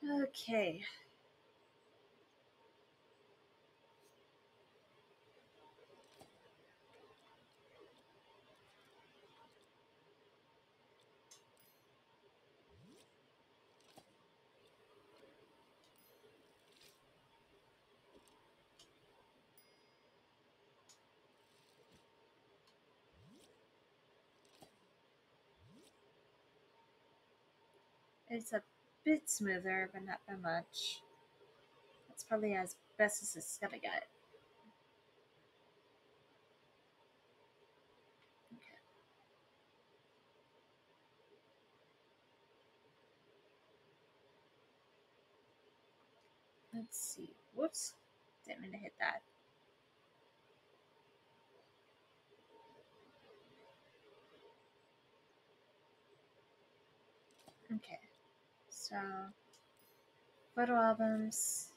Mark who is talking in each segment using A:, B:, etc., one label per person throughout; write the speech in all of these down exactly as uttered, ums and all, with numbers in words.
A: Okay. It's a bit smoother, but not by much. That's probably as best as it's gonna get. Okay. Let's see. Whoops. Didn't mean to hit that. Okay. So, photo albums.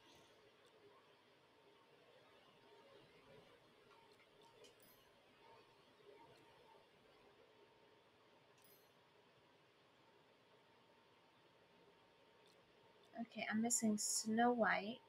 A: Okay, I'm missing Snow White.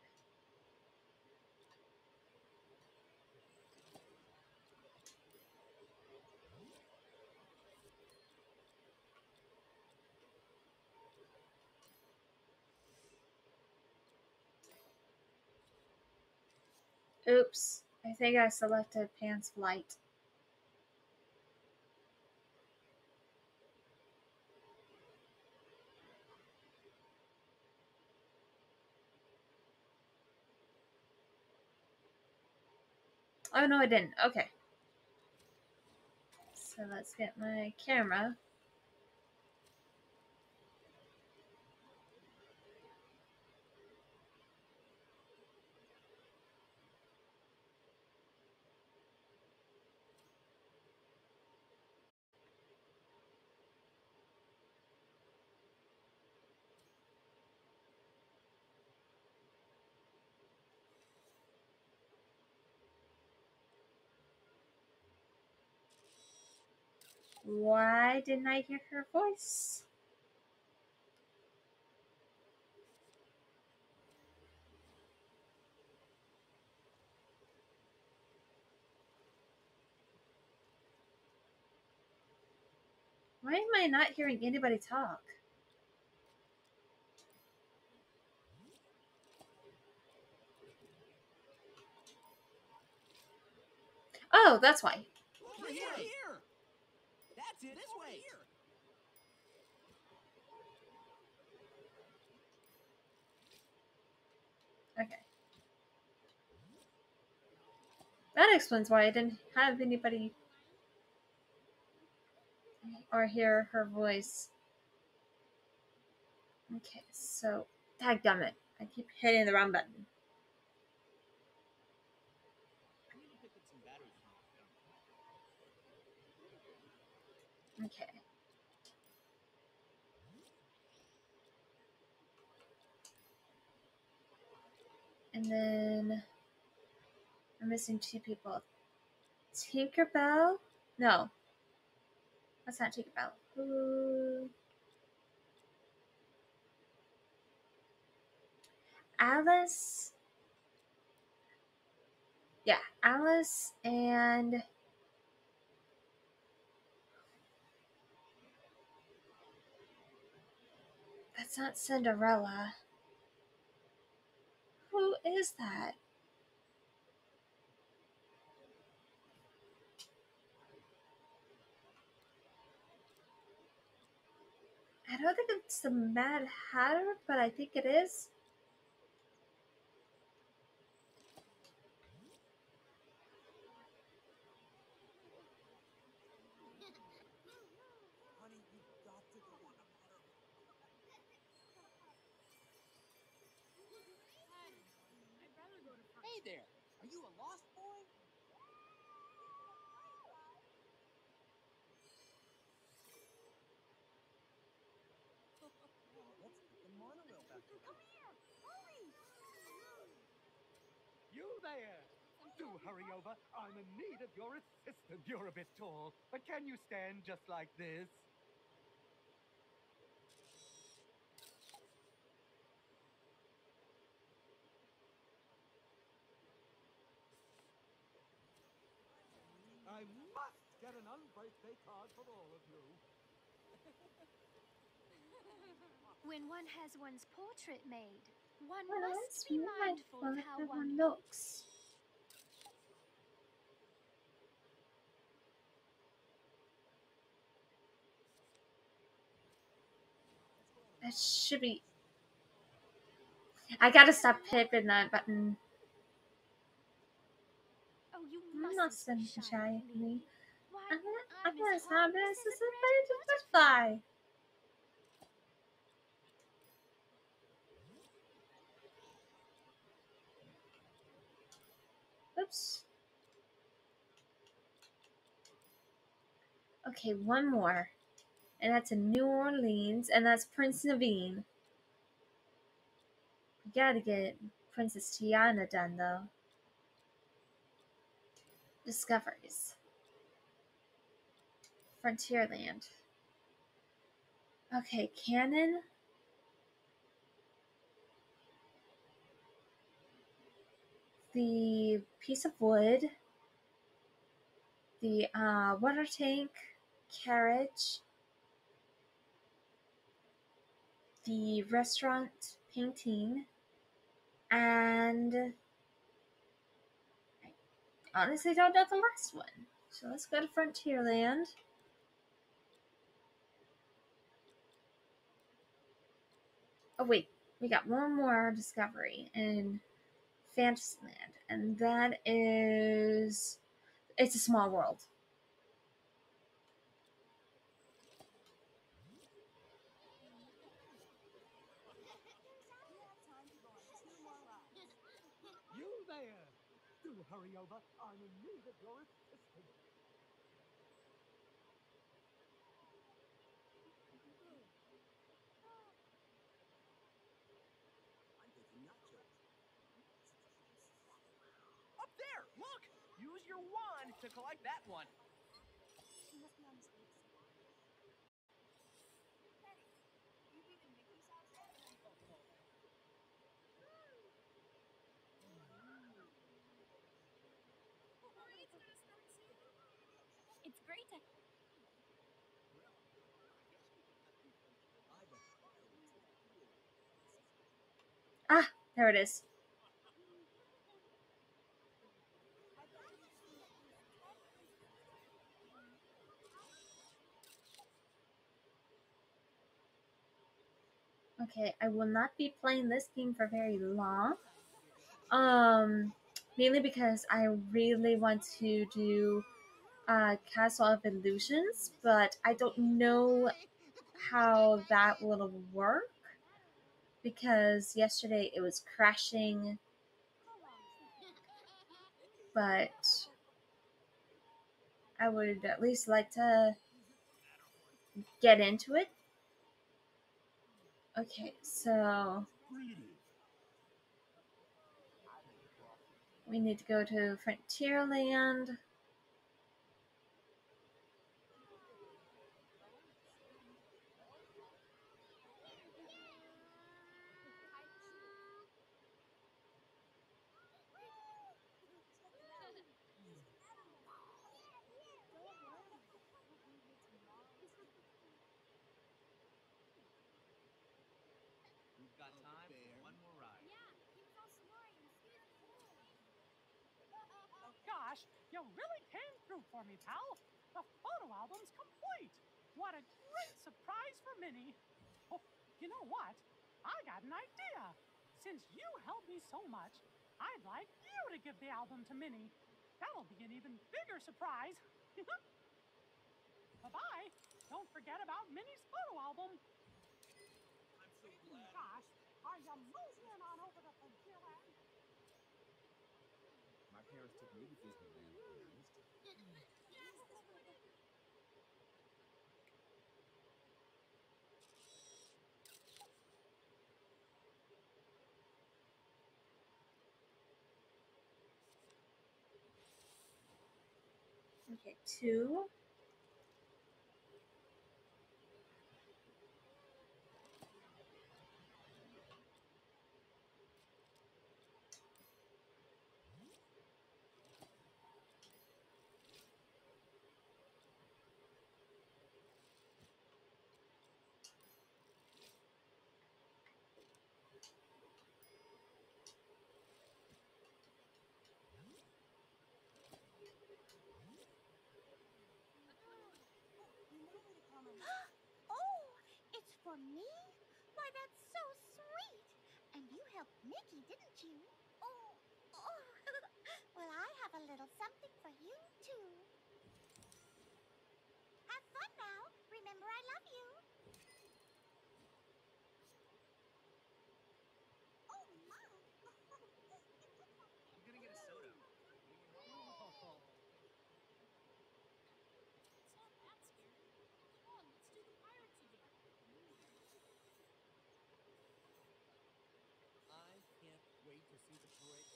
A: Oops. I think I selected Pan's Flight. Oh, no, I didn't. Okay. So let's get my camera. Why didn't I hear her voice? Why am I not hearing anybody talk? Oh, that's why.
B: Over here. here. That's it. This way. Here.
A: Okay. That explains why I didn't have anybody or hear her voice. Okay, so dadgummit. I keep hitting the wrong button.
B: I need to pick up some batteries from my phone.
A: Okay. And then I'm missing two people. Tinkerbell? No. That's not Tinkerbell. Ooh. Alice? Yeah, Alice and that's not Cinderella. Who is that? I don't think it's the Mad Hatter, but I think it is.
B: Honey, you've got to go on a water. Hey there. Are you a lost boy? Well, let's get the monorail back to
C: Come here! Hurry!
D: You there! Do hurry over. I'm in need of your assistance. You're a bit tall, but can you stand just like this? I must get an unbirthday card for all of you.
C: When one has one's portrait made, one
A: Well,
C: must
A: let's
C: be
A: be
C: mindful of how one looks.
A: That should be. I gotta stop hitting that button.
C: Oh, you
A: I'm
C: mustn't
A: not
C: be
A: shy
C: shy
A: of
C: of
A: me.
C: me. Why,
A: I'm not.
C: I'm
A: I'm not
C: as
A: as harmless
C: harmless
A: as
C: as
A: a
C: a
A: bird
C: pretty
A: butterfly. Oops. Okay, one more. And that's in New Orleans, and that's Prince Naveen. We gotta get Princess Tiana done, though. Discoveries. Frontierland. Okay, cannon. The piece of wood. The uh, water tank. Carriage. The restaurant painting. And I honestly don't know the last one. So let's go to Frontierland. Oh wait, we got one more discovery in Fantasyland, and that is It's a Small World.
D: You there! Do hurry over. I'm in need of your assistance.
B: I'm thinking nachos. Up there! Look! Use your wand to collect that one.
C: She must be on his way to somewhere. Hey, you be the Mickey's outfit? It's great to.
A: Ah, there it is. Okay, I will not be playing this game for very long. Um, mainly because I really want to do uh, Castle of Illusions, but I don't know how that will work because yesterday it was crashing, but I would at least like to get into it. Okay, so we need to go to Frontierland.
B: We've got time for one more ride.
E: Gosh, you really came through for me, pal. The photo album's complete. What a great surprise for Minnie. Oh, you know what? I got an idea. Since you helped me so much, I'd like you to give the album to Minnie. That'll be an even bigger surprise. Bye-bye. Don't forget about Minnie's photo album.
B: I'm so glad.
E: Gosh, are you moving on over to Frontierland?
B: My parents took me to Disneyland when I was ten.
A: Okay, two.
F: little something for you, too. Have fun now. Remember, I love you. Oh, Mom.
B: I'm gonna get a soda.
G: It's not that scary. Come on, let's do the pirates again.
B: I can't wait to see the parade.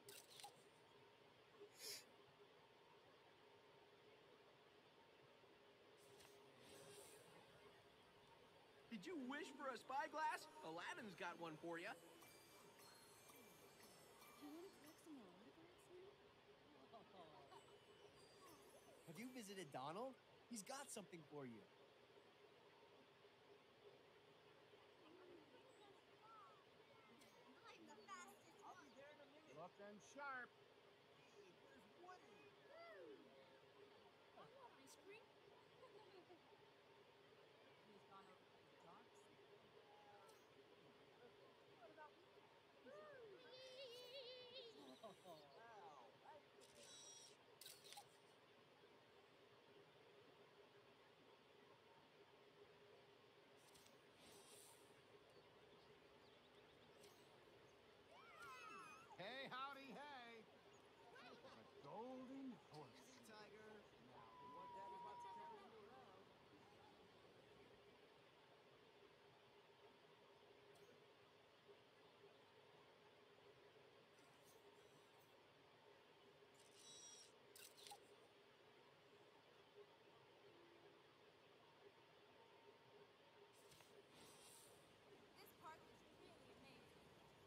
B: Did you wish for a spyglass? Aladdin's got one for you.
G: Do you want to collect some more autographs, honey?
B: Have you visited Donald? He's got something for you.
F: I'm the fastest
D: I'll
F: one.
D: be there in a minute.
B: Looking sharp.
D: Hey, where's Woody?
G: I want ice cream. He's gone over to the dark side.
D: What about me? Wow, right there.
H: Hey, howdy, hey! A golden horse.
B: Easy, Tiger.
D: Now, you want Daddy Buck to carry you around?
G: This park is really amazing.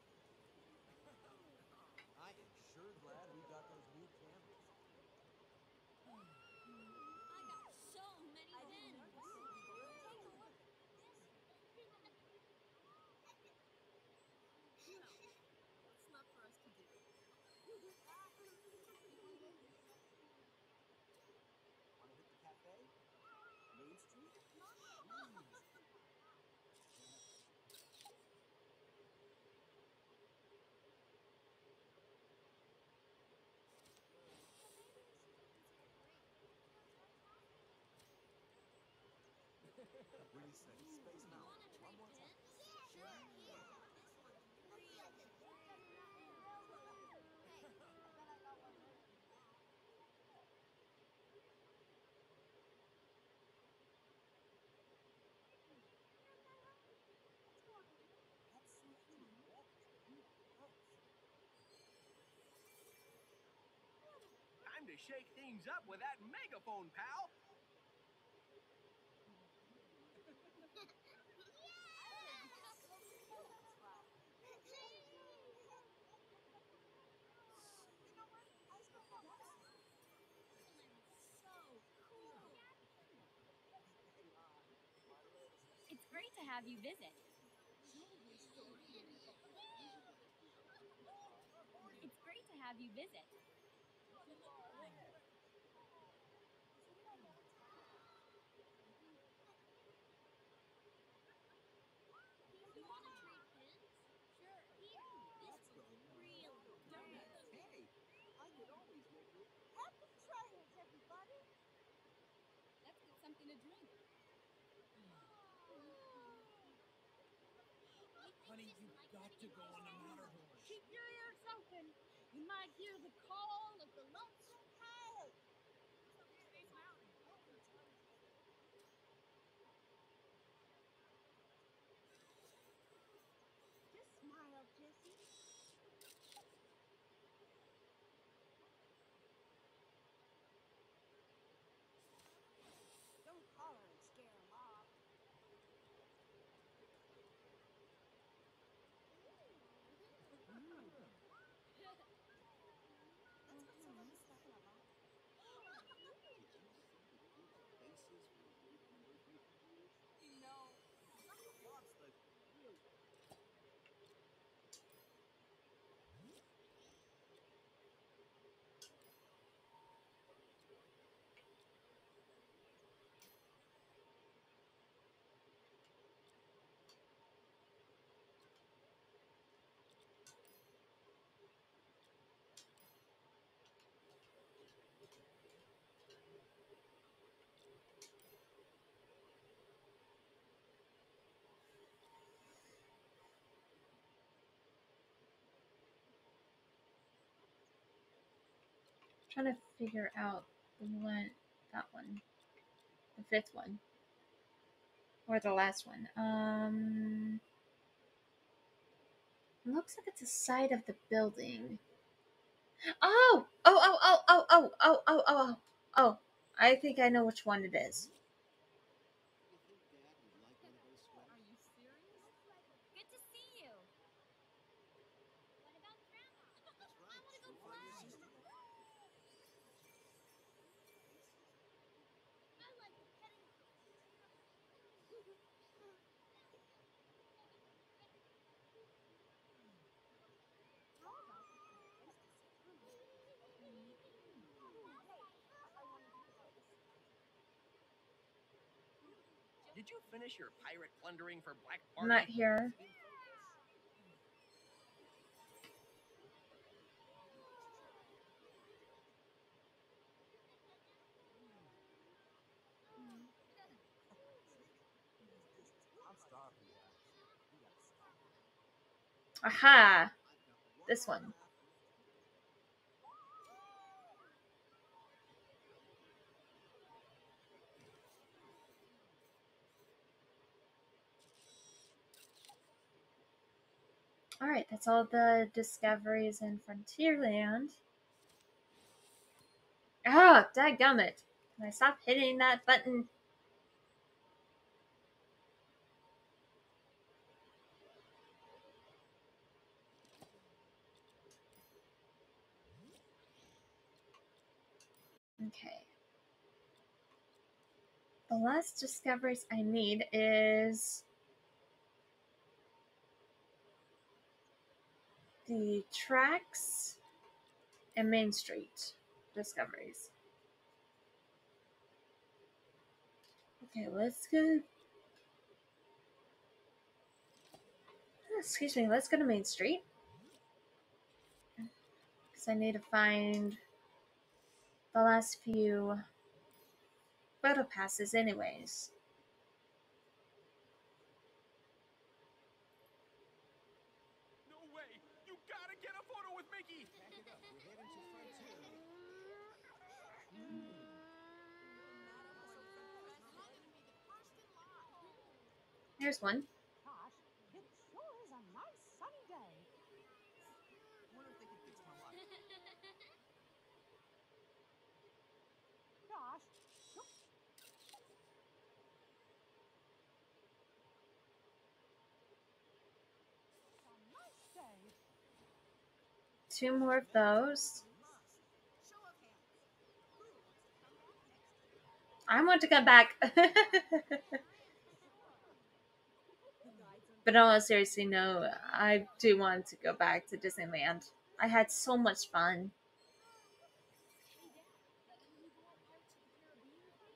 B: I am sure glad we got those new cameras.
G: I got so many pins. Take a look at this. What's left for us to do?
B: Want to hit the cafe? Main Street? What do you say? Space
G: You
B: Mountain.
G: want to trade pins?
F: Yeah, sure. Here. This one's real good. Hey, I bet I got one better than that.
B: That's something red. Time to shake things up with that megaphone, pal.
G: So cool. It's great to have you visit. It's great to have you visit. You want to trade pins? Sure. Here, this one's really great.
B: Hey, I could always make you.
F: Happy trials, everybody.
G: Let's get something to drink.
B: Honey, you've got to go on the motorhome.
E: Keep your ears open. You might hear the call of the lonesome coyote.
G: Space Mountain.
F: Just smile, Jessie. Don't holler and scare him off.
G: Let's
A: trying to figure out the one, that one, the fifth one, or the last one. Um, it looks like it's the side of the building. Oh, oh, oh, oh, oh, oh, oh, oh, oh, oh! I think I know which one it is.
G: You think Dad would like one of those sweaters? Are you serious? Good to see you. What about Grandma?
F: That's right.
G: I want to go
F: Go find your
G: play.
F: sister.
G: I like the petting zoo.
B: Did you finish your pirate plundering for Black
A: I'm
B: Party?
A: not here.
H: I'm starving, guys. We gotta stop.
A: Aha! This one. Alright, that's all the discoveries in Frontierland. Oh, dadgummit. Can I stop hitting that button? Okay. The last discoveries I need is the tracks and Main Street discoveries. Okay, let's go. Excuse me, let's go to Main Street. Because I need to find the last few photo passes, anyways.
B: No way! You gotta get a photo with Mickey!
H: Pack it up. We're heading to Frontierland.
A: Here's one.
E: Gosh, it sure is a nice sunny day.
B: Wonder if they can fix my life.
E: Gosh, whoop. It's a nice day.
A: Two more of those.
F: Show of hands. Who wants to come back next year?
A: I want to come back. But no, seriously, no. I do want to go back to Disneyland. I had so much fun.
G: Hey, Dad, uh, you go on Pirates of the Caribbean with me?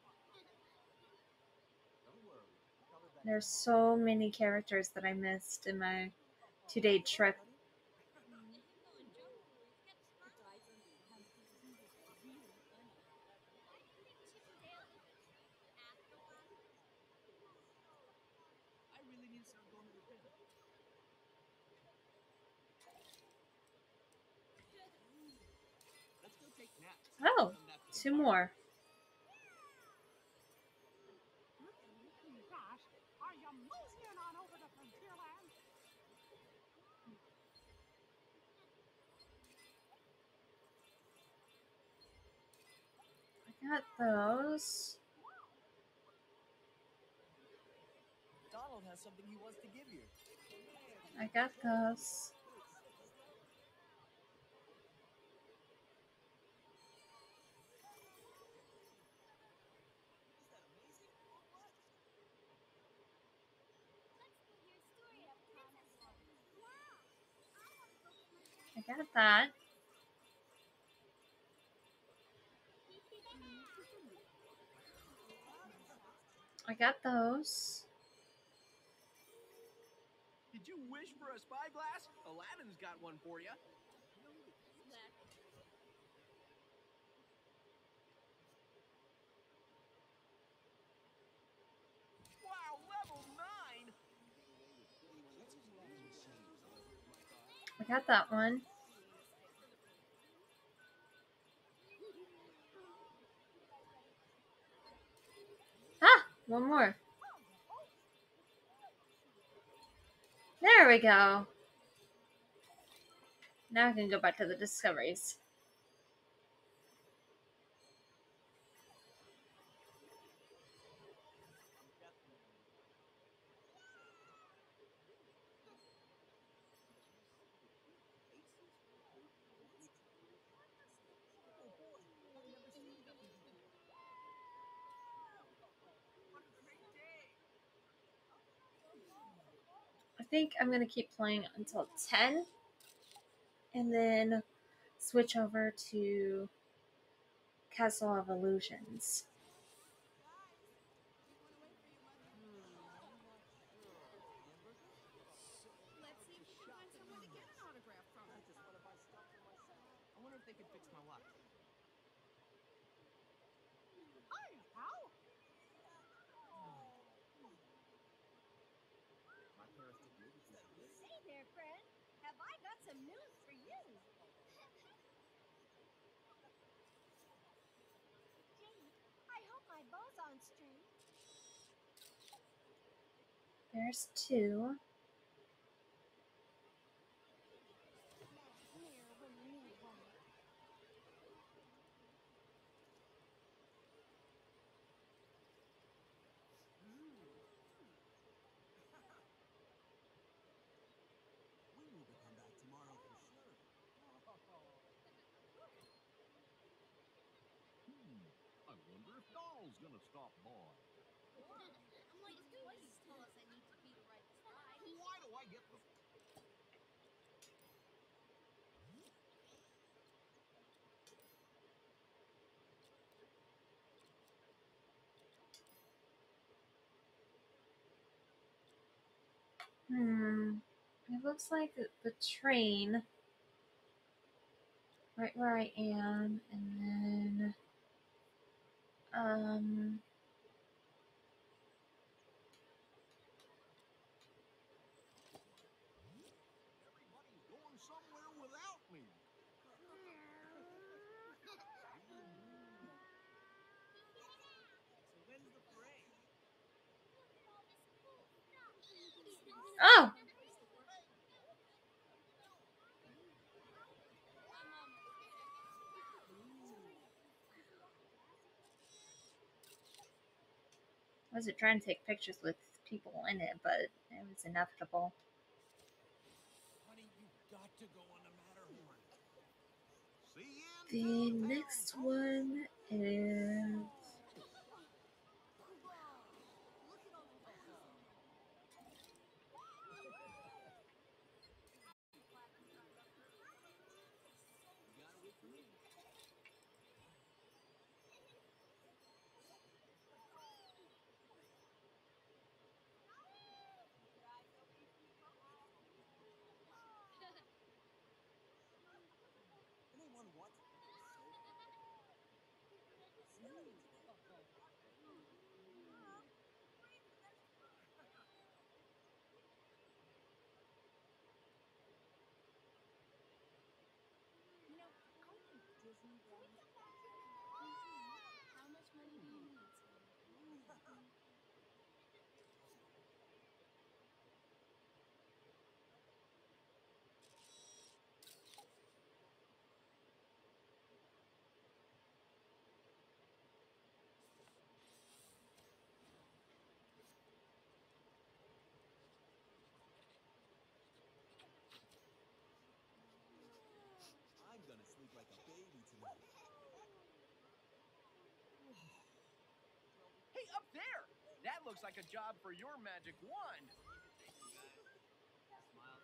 H: Don't worry. I'm coming back
A: There's
H: tomorrow.
A: so many characters that I missed in my two-day trip.
G: Him going jungle cruise kept smiling. Really funny. Why do you think Chip and Dale is a treat? After a while.
B: I really need to start going to the gym. Let's go take naps.
A: Oh,
B: Come back for the
A: two
B: party.
A: more.
E: Gosh, are you moseying on over to Frontierland?
A: I got those.
B: Donald has something he wants to give you.
A: I got those.
G: Let's go hear a story at Princess Street. Wow! I want to go get my
A: I got that. I got those.
B: Did you wish for a spyglass? Aladdin's got one for you. Wow, level nine!
A: I got that one. One more. There we go. Now I can go back to the discoveries. I think I'm gonna keep playing until ten and then switch over to Castle of Illusions.
F: Let's see if we can find some way to get an autograph from her.
B: I wonder if they could fix my lock.
E: Hiya, pal.
B: My parents took me to this place.
G: Hey there, friend. Have I got some news for you? Jade, I hope my bow's on string.
A: There's two.
G: Mirror when you need one.
B: We need to come back tomorrow for sure.
I: Hmm. I wonder if Donald's gonna stop by.
G: Wait, please tell us I need to be the right size.
B: Why do I get the...
A: Hmm. It looks like the, the train right where I am, and then um
H: Everybody's going somewhere without me.
B: So when's the parade?
A: oh, I was trying to take pictures with people in it, but it was inevitable.
B: Honey, you've got to go on the Matterhorn.
H: See you in
A: The
H: town,
A: next
H: folks.
A: one is
B: You gotta wait for me. Anyone want
G: You know, I think Disney runs. How much money do you need, sweetie?
B: I'm gonna sleep like a baby tonight. Hey, up there! That looks like a job for your magic wand. Smile.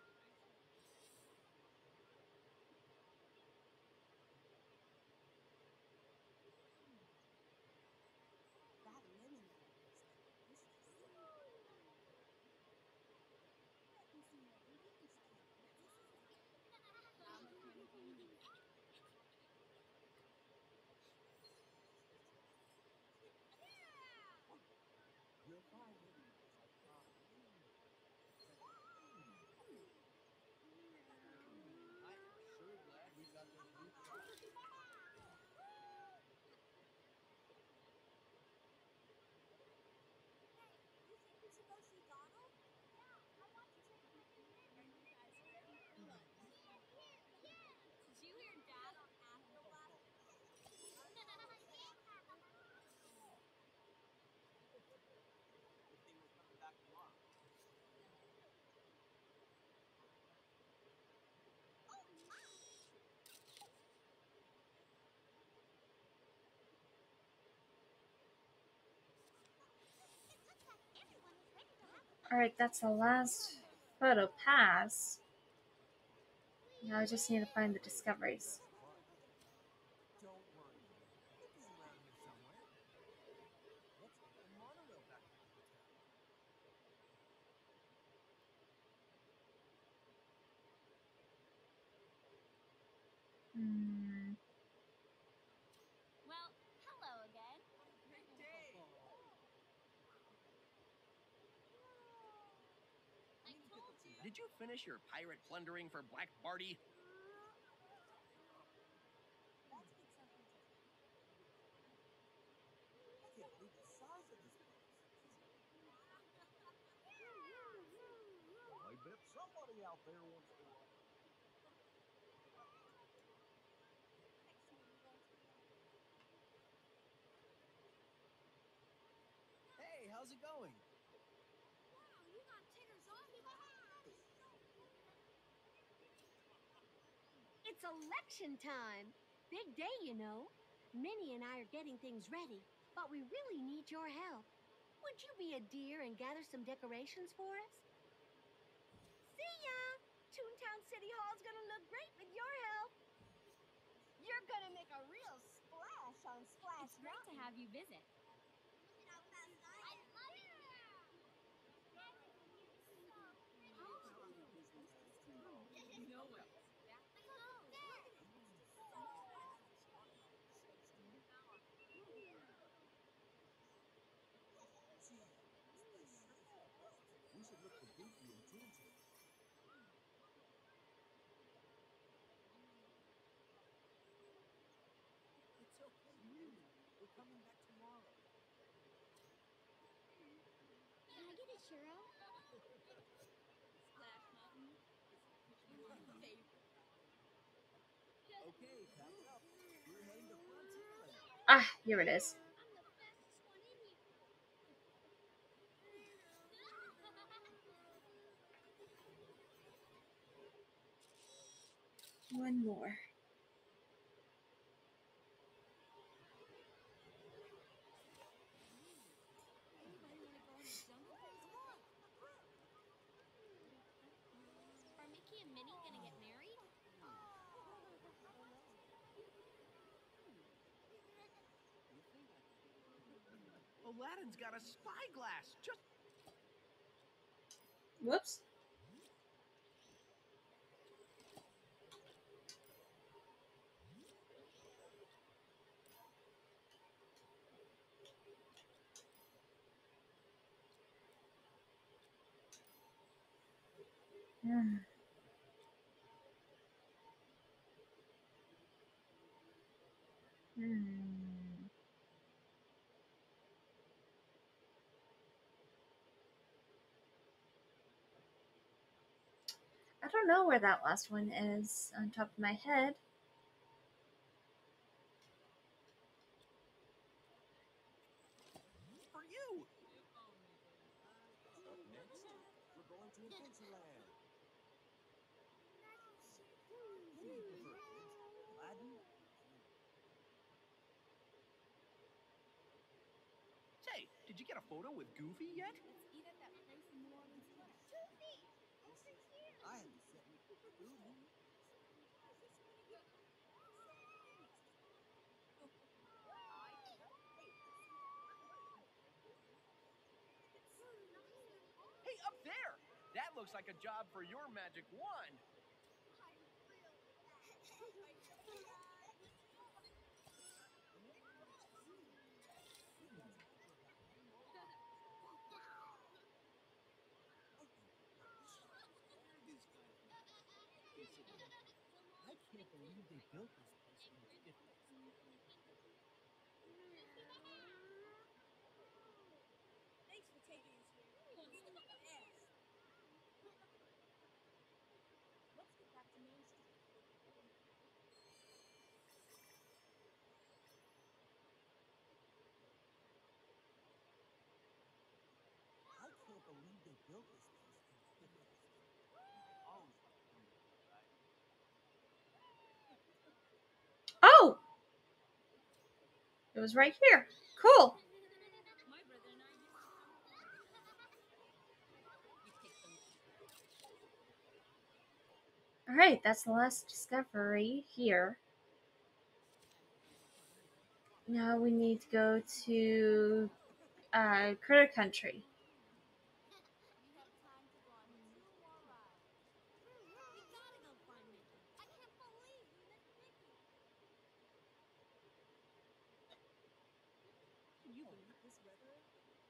F: That lemon yogurt is delicious.
B: You're fine. I promise.
A: Alright, that's the last photo pass. Now I just need to find the discoveries.
B: Don't worry, man. Nick is around here somewhere. Let's take the monorail back to the hotel.
A: Hmm.
G: Well, hello again.
B: Great day.
G: I told you.
B: Did you finish your pirate plundering for Black Barty?
F: That's been something different.
B: I can't believe the size of this place.
I: I bet somebody out there wants to ride.
B: Hey, how's it going?
F: Wow, you got Tigger's off the house.
J: It's election time. Big day, you know. Minnie and I are getting things ready, but we really need your help. Would you be a dear and gather some decorations for us? See ya! Toontown City Hall's gonna look great with your help.
F: You're gonna make a real splash on Splash
G: It's great to
F: Mountain.
G: have you visit.
F: Look at how fast I am.
G: No way.
I: We should look for Goofy and Toontown.
B: It's okay, really. We're coming back tomorrow.
J: Can I get a churro?
G: Splash Mountain is my favorite.
B: Okay, pack up. We're heading to Frontierland.
A: Ah, here it is.
G: I'm the fastest one in here.
A: One more.
G: Anybody want to go on a jungle cruise? Are Mickey and Minnie gonna get married?
B: Aladdin's got a spyglass. Just
A: Whoops. Hmm. Hmm. I don't know where that last one is on top of my head.
B: for you.
H: Up next, we're going to Adventureland. Who do you prefer, kids? Aladdin?
B: Say, did you get a photo with Goofy yet?
F: Let's eat at that place in New Orleans Square. Goofy! Over here!
H: I haven't seen Goofy.
B: Hey, up there! That looks like a job for your magic wand.
H: I can't believe they built this place in the fifties.
F: Thanks for taking us here. Yes. Let's get back to Main Street.
H: I can't believe they built this place in the fifties.
A: Oh! It was right here. Cool.
G: My brother and I used to come.
A: Alright, that's the last discovery here. Now we need to go to uh, Critter Country.
G: We have time to go on two more rides. We gotta go find Mickey. I can't believe we missed Mickey.
F: Can you believe this weather?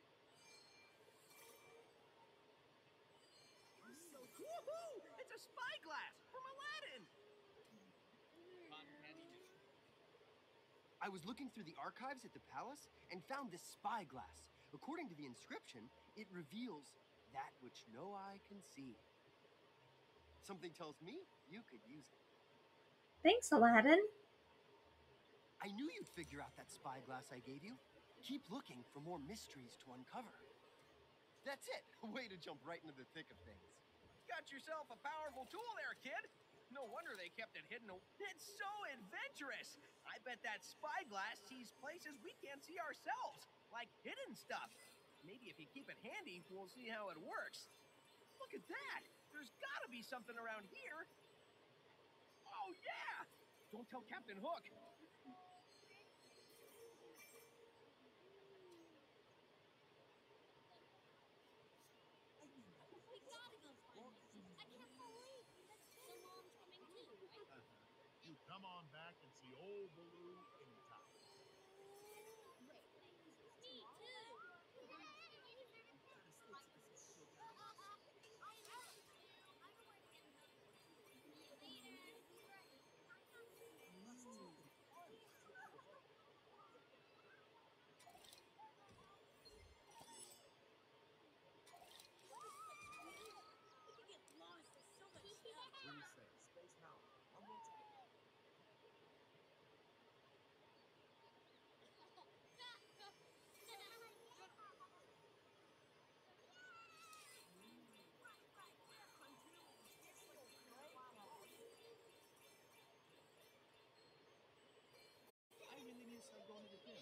F: So
B: Woohoo! It's a spyglass from Aladdin!
K: I was looking through the archives at the palace and found this spyglass. According to the inscription, it reveals that which no eye can see. Something tells me you could use it.
A: Thanks, Aladdin.
K: I knew you'd figure out that spyglass I gave you. Keep looking for more mysteries to uncover. That's it. Way to jump right into the thick of things.
B: Got yourself a powerful tool there, kid. No wonder they kept it hidden. It's so adventurous. I bet that spyglass sees places we can't see ourselves, like hidden stuff. Maybe if you keep it handy, we'll see how it works. Look at that. There's gotta be something around here. Oh, yeah. Don't tell Captain Hook.
G: We gotta go find Mickey. I can't believe we missed Mickey. So Mom's coming too, right?
I: You come on back and see old Baloo anytime.
G: Wait, me too. We could get lost. There's so much stuff.
H: What do you say? Space Mountain. One more time.
I: I really need to start going to the gym.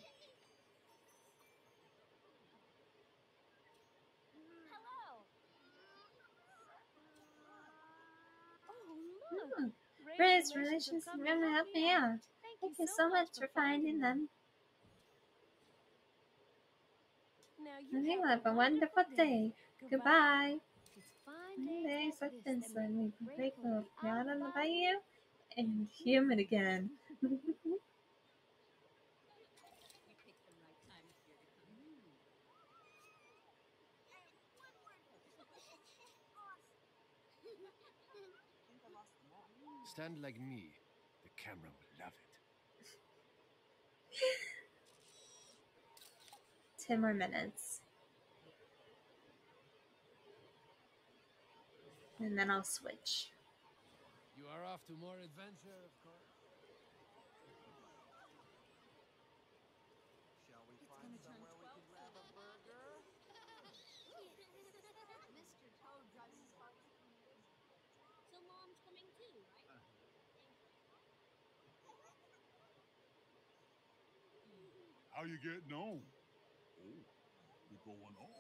G: Hello.
J: Oh, look.
A: Hmm.
J: Ray's
A: Ray's
J: relations
A: relations
J: have come
A: are gonna help me out.
J: Thank,
A: Thank you so much for finding them.
J: Now
A: And you have a wonderful day. Goodbye.
J: It's fine
A: One
J: days
A: day
J: like
A: such
J: this
A: and
J: that
A: sun,
J: make
A: we
J: me
A: can break
J: grateful to
A: the
J: be
A: out on the
J: out
A: bayou and human again.
G: We picked the right time of year to come here.
F: And one word. I think I lost the map.
K: Stand like me. The camera will love it.
A: Ten more minutes. And then I'll switch.
L: You are off to more adventure, of course.
H: Shall we
F: It's
H: find
F: gonna turn
H: somewhere we can
F: twelve
H: grab a burger?
F: Mister Toad drives his car to the woods.
G: So Mom's coming too, right?
I: How you getting on? Oh, you're going on.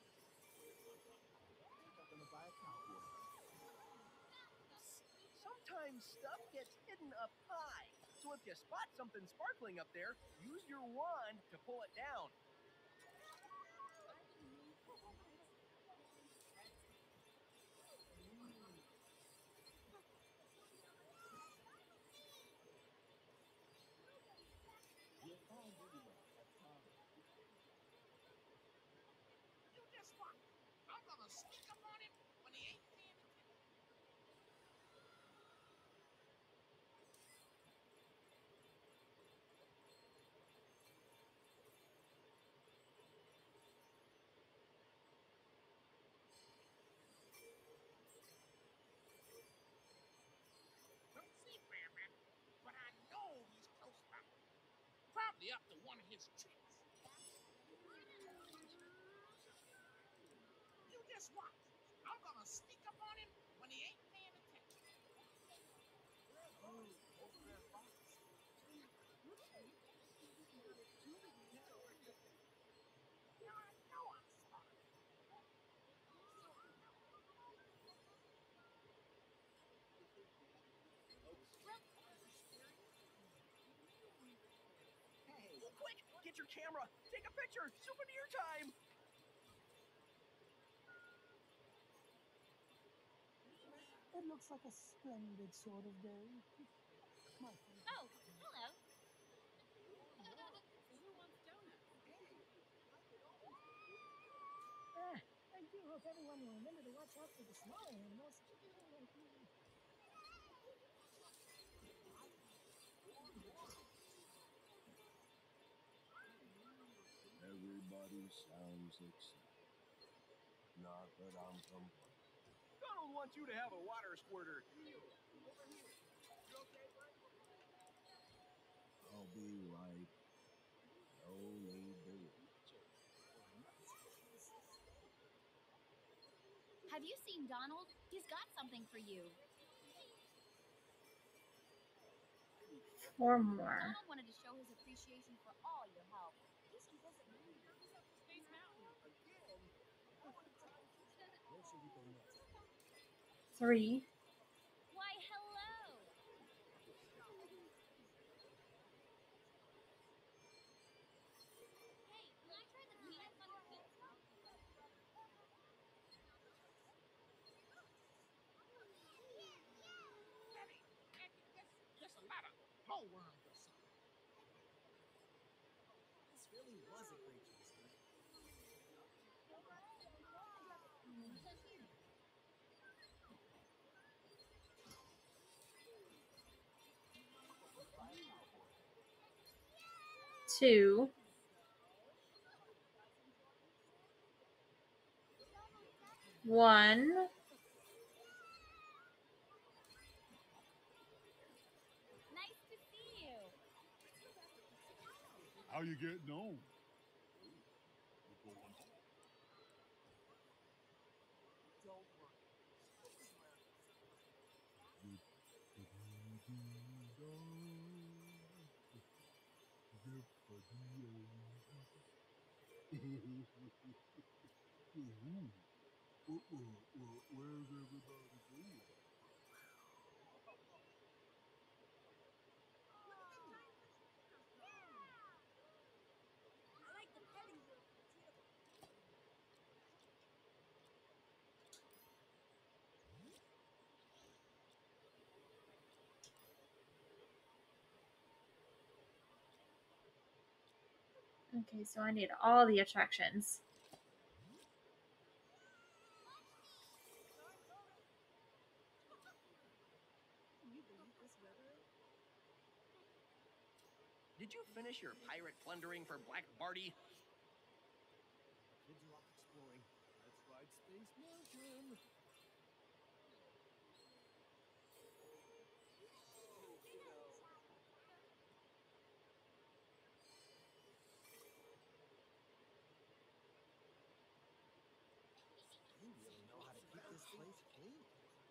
H: I think I'm gonna buy a cowboy.
B: Sometimes stuff gets hidden up high. So if you spot something sparkling up there, use your wand to pull it down.
H: You'll find anyone at time.
I: You just what? I'm gonna sneak up on him when he ain't paying attention. Don't see Bearman, but I know he's close by. Probably up to one of his tricks. You just watch. I'm gonna sneak up on him when he ain't paying attention.
H: Ooh, over there, Fox.
I: Now I know I'm smart.
B: get your camera. Take a picture. Souvenir time.
E: It looks like a splendid sort of day. My favorite.
G: Oh, hello.
F: So who wants donuts?
E: Ah, I do hope everyone will remember to watch out for the smaller animals.
M: Everybody sounds excited. Not that I'm complaining.
B: Donald wants you to have a water squirter.
M: I'll be right. No need to worry.
G: Have you seen Donald? He's got something for you.
A: Four more.
G: Donald wanted to show his appreciation for all your help. You should visit him.
F: Space Mountain.
H: Again? Where should we go next?
A: Three.
G: Why, hello. Hey, can I try the peanut butter pizza?
I: Daddy, Daddy, there's, there's a lot of glowworms or something.
H: This really was a great choice, man.
A: Two. One.
G: Nice to see you.
M: How you getting on? You going home?
H: Don't worry.
M: Where's everybody going?
F: I like the petting zoo too.
A: Okay, so I need all the attractions.
F: Can you believe this weather?
B: Did you finish your pirate plundering for Black Barty?
H: Kids are off exploring. Let's ride Space Mountain. They really know how to keep this place clean.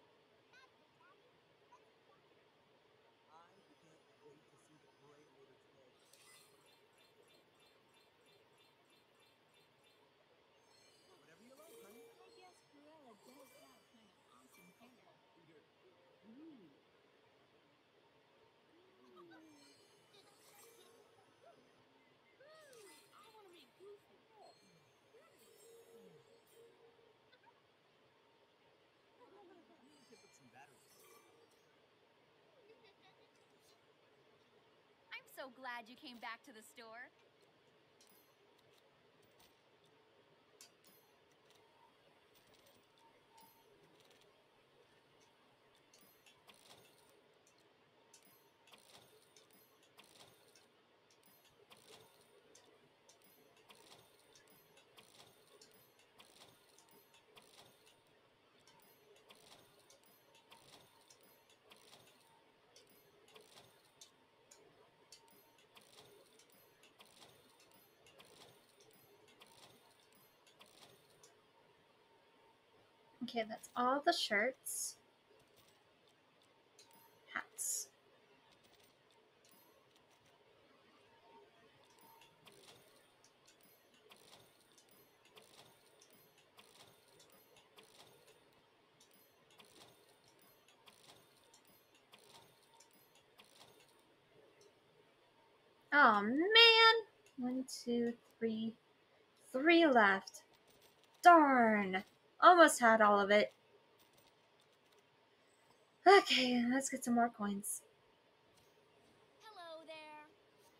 H: I can't wait to see the parade later today. Whatever you like, honey.
G: I guess Cruella does have kind of awesome hair. Ooh. I want to meet Goofy.
H: Pick up some batteries.
G: I'm so glad you came back to the store.
A: Okay, that's all the shirts. Hats. Oh man! One, two, three. Three left. Darn! Almost had all of it. Okay, let's get some more coins.
G: Hello there.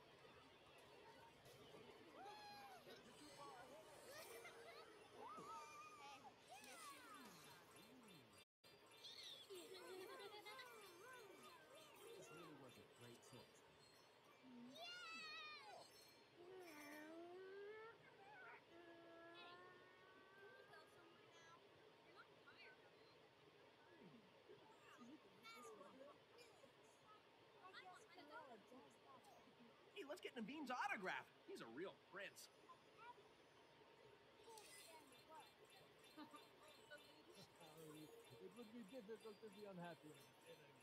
M: This really was a great choice.
B: Hey, let's get Naveen's autograph. He's a real prince.
L: It would be difficult to be unhappy in in a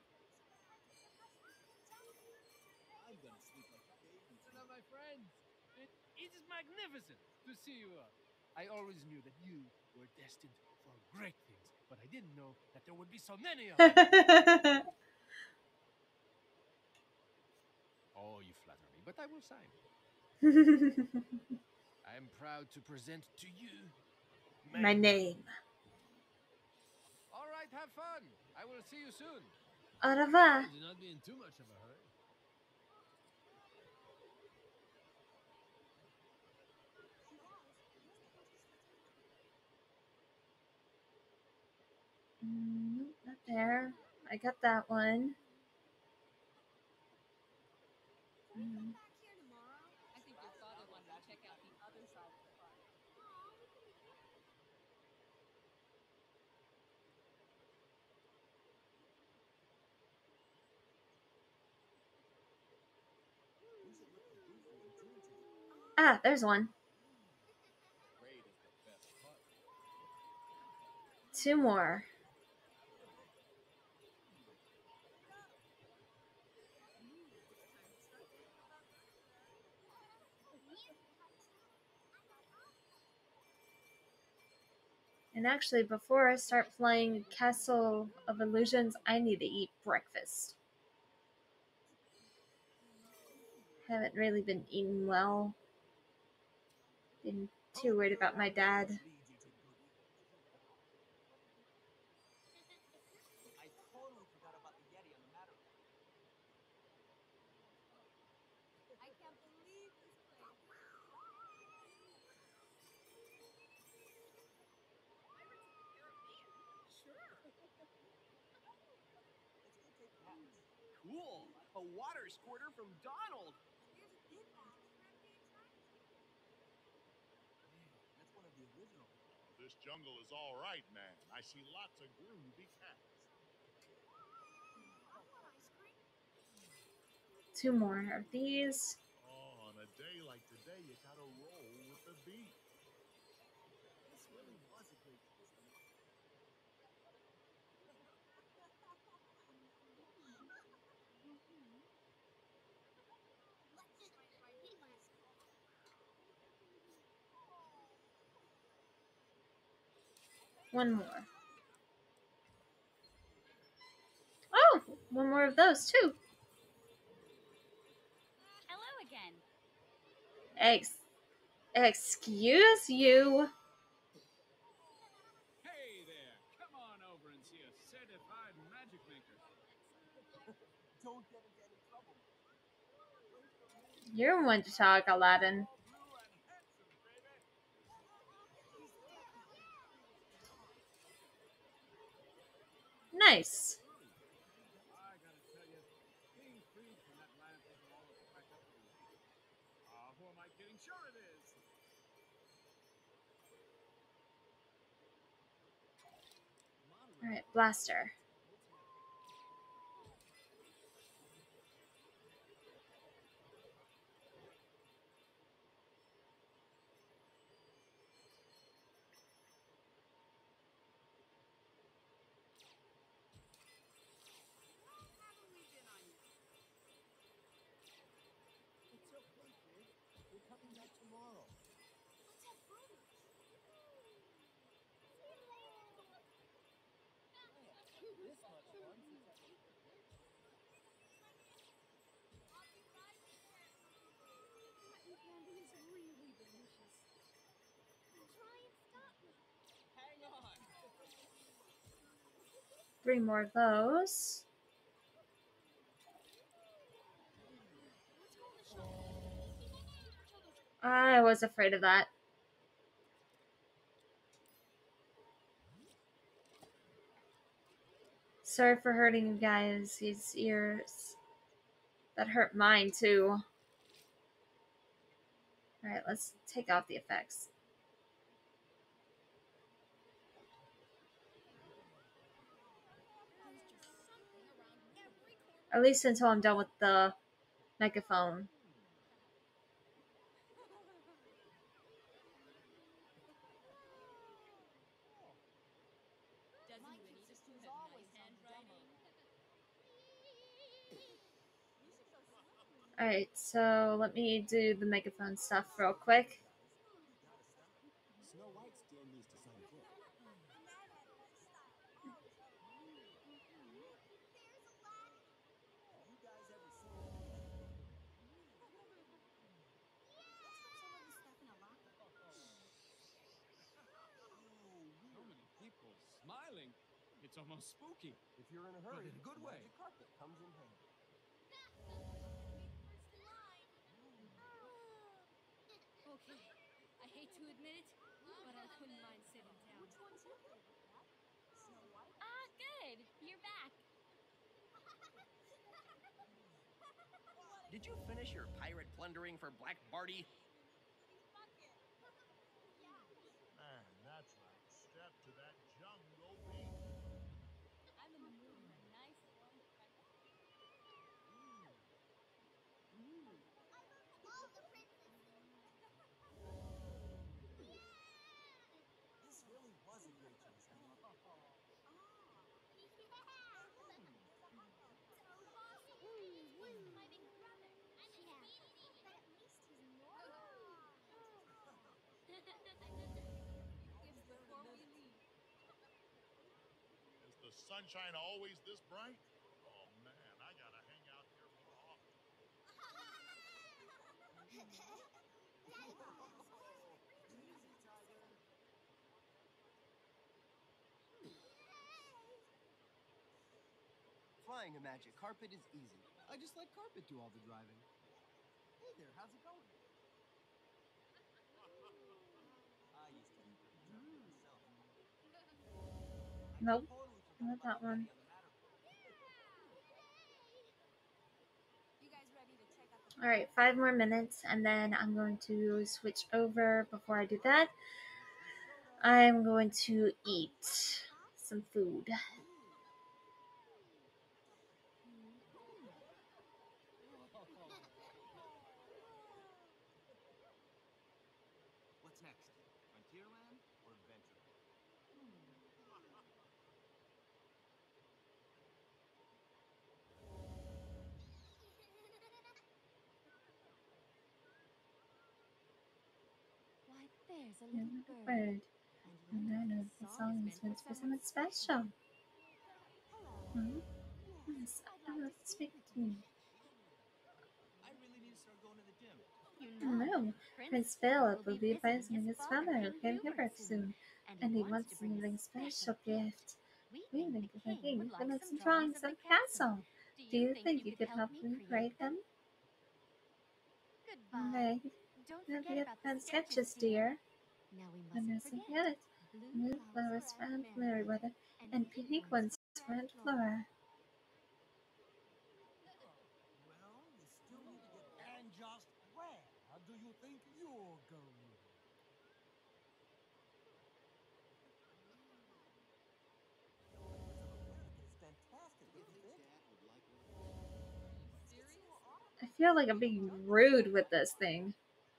M: I'm gonna sleep like a baby.
L: Hello, my friends. It, it is magnificent to see you up. I always knew that you were destined for great things, but I didn't know that there would be so many of them. Oh, you flatter me, but I will sign. I am proud to present to you
A: My name.
L: All right, have fun. I will see you soon.
A: Au revoir.
L: Do not be in too much of a hurry.
A: Mm, nope, not there. I got that one. Mm.
G: I think your father wanted to check out the other side of the park.
M: We should look for Goofy and Tintin.
A: Ah, there's one.
M: Raid is the best part.
A: Two more. And actually, before I start playing Castle of Illusions, I need to eat breakfast. Haven't really been eating well. Been too worried about my dad.
K: I totally forgot about the Yeti on the Matterhorn.
G: I can't believe this place.
B: Cool. A water squirter from Donald.
F: And there's a big bath in Remedy Attraction.
M: Man, that's one of the original.
N: This jungle is all right, man. I see lots of groovy cats.
A: Two more of these.
N: Oh, on a day like today, you gotta roll with the beat.
M: This really was a great choice.
A: One more. Oh, one more of those too.
G: Hello again.
A: Ex excuse you.
I: Hey there, come on over and see a certified magic maker.
K: Don't get into any trouble.
A: You're one to talk, Aladdin. Nice.
I: I gotta tell you, being freed from that lamp isn't all it's cracked up to be. Ah, who am I kidding? Sure it is.
A: All right, blaster.
M: It's okay, kid. We're coming back tomorrow.
A: three more of those. I was afraid of that. Sorry for hurting you guys. These ears. That hurt mine too. Alright, let's take off the effects. At least until I'm done with the megaphone. Alright, so let me do the megaphone stuff real quick.
M: Snow White still needs to sign a book. You guys ever seen
L: So many people smiling. It's almost spooky.
K: If you're in a
L: But
K: hurry,
L: in a good way.
K: magic carpet comes in handy.
G: Okay, I hate to admit it, but I wouldn't mind sitting down.
F: Which one's your favorite, Cat? Snow White?
G: Ah, good. You're back.
B: Did you finish your pirate plundering for Black Barty?
N: Man, that's right. Step to that jungle beat.
G: I'm in the mood for a nice warm breakfast.
H: This really was a great chase, Emma.
N: Is the sunshine always this bright? Oh man, I gotta hang out here more often.
K: Flying a magic carpet is easy. I just let carpet do all the driving.
H: Hey there, how's it going? I used to be pretty drunk myself.
A: Nope, not that one.
F: You guys ready to check out the
A: Alright, five more minutes and then I'm going to switch over. Before I do that, I'm going to eat some food.
H: What's next? Frontierland or Adventureland?
J: Why, there's a
A: Yeah,
J: little
A: little
J: bird.
A: bird. And I know the song is meant for someone special. Hmm? Yes, I love to speak to me.
L: I really need to start going to the gym.
A: No, Prince Philip will be visiting his father, King Hubert, soon, and he wants to bring a special gift. We think the king would like some drawings of the castle. Do you think you could help me create them?
J: Goodbye.
A: Okay.
J: Don't
A: Don't
J: forget
A: forget
J: about
A: the
J: the
A: sketches,
J: sketches,
A: dear.
J: Now we
A: I
J: mustn't
A: mustn't
J: forget.
A: forget it. Blue flowers for Aunt Merryweather, and pink ones for Aunt Flora.
H: Well, you still need to get... And just where do you think you're going? It's fantastic, don't you think?
A: I feel like I'm being rude with this thing.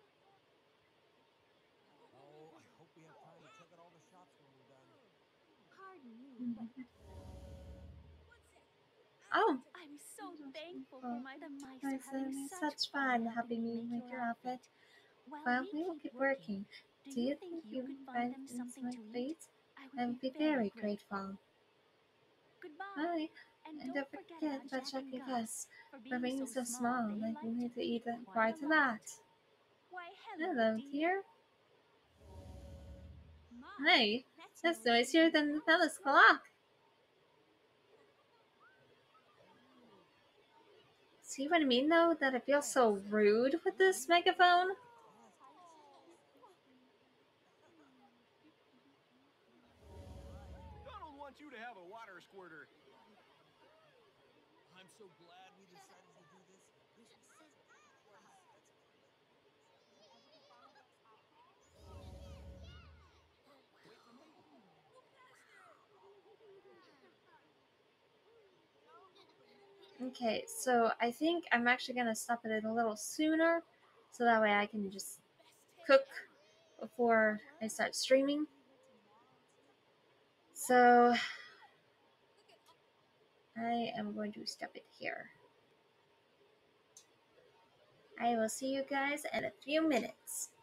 H: Oh, I hope we have time to check out all the shops when we're done.
J: Pardon me, but
A: Oh,
J: I'm so thankful
A: oh,
J: for my the mice
A: my
J: are having
A: son is
J: such
A: such fun helping me
J: make
A: make your outfit.
J: While
A: Well,
J: we
A: we will
J: keep
A: keep working. Do you think you
J: could
A: can
J: find
A: find
J: them
A: things
J: something
A: my
J: to eat?
A: plate?
J: I
A: I would be very grateful.
J: Goodbye.
A: Bye.
J: And
A: And
J: don't
A: don't
J: forget
A: forget
J: about
A: about
J: Jack
A: Jack
J: and
A: and
J: Gus.
A: Gus.
J: For
A: For being so small, they
J: like
A: need to eat
J: quite
A: quite
J: a
A: a lot.
J: Why, hello,
A: Hello,
J: dear.
A: dear. Hey, that's noisier than the palace clock. See what I mean, though? That I feel so rude with this megaphone?
B: Donald wants you to have a water squirter.
H: I'm so glad we decided to do this. This is such a great place. Wait for me.
A: Okay, so I think I'm actually gonna stop it a little sooner, so that way I can just cook before I start streaming. So I am going to stop it here. I will see you guys in a few minutes.